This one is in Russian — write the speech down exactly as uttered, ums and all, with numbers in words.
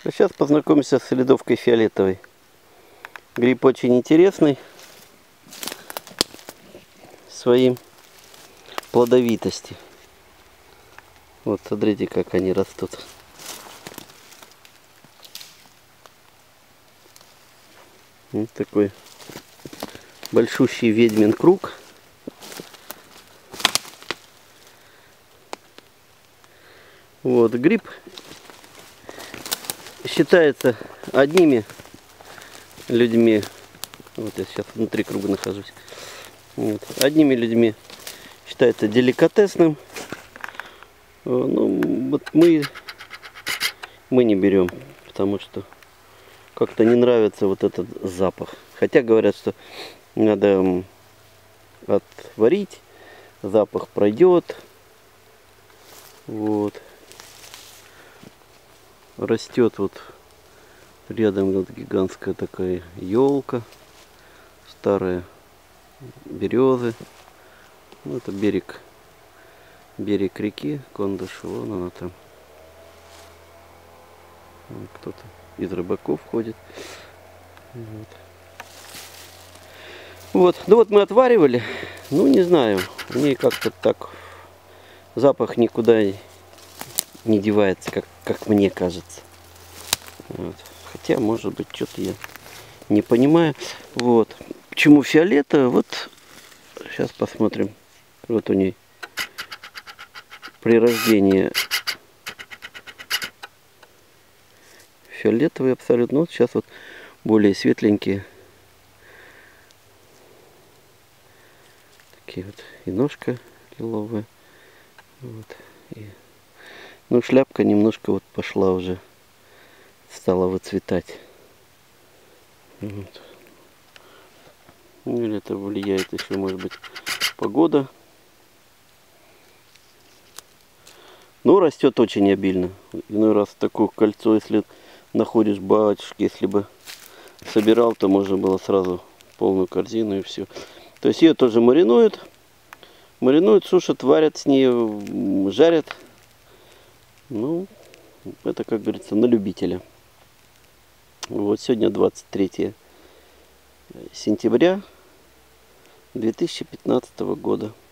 А сейчас познакомимся с ледовкой фиолетовой. Гриб очень интересный своим плодовитости. Вот смотрите, как они растут. Вот такой большущий ведьмин круг. Вот гриб считается одними людьми. Вот я сейчас внутри круга нахожусь. Вот, одними людьми считается деликатесным. Ну, вот мы, мы не берем, потому что как-то не нравится вот этот запах. Хотя говорят, что надо отварить, запах пройдет. Вот. Растет вот рядом вот гигантская такая елка, старая березы. Ну, это берег, берег реки Кондыш. Вон она там. Кто-то из рыбаков ходит. Вот. Вот, ну вот мы отваривали. Ну не знаю, мне как-то так запах никуда не девается, как, как мне кажется. Вот. Хотя, может быть, что-то я не понимаю. Вот. Почему фиолетовая? Вот сейчас посмотрим. Вот у нее при рождении фиолетовые абсолютно. Вот сейчас вот более светленькие. Такие вот и ножка лиловая. Вот. И, ну, шляпка немножко вот пошла уже, стала выцветать. Вот. Ну, или это влияет еще, может быть, погода. Но растет очень обильно. Иной раз такое кольцо, если находишь, батюшки, если бы собирал, то можно было сразу полную корзину и все. То есть ее тоже маринуют. Маринуют, сушат, варят с ней, жарят. Ну, это, как говорится, на любителя. Вот сегодня двадцать третье сентября две тысячи пятнадцатого года.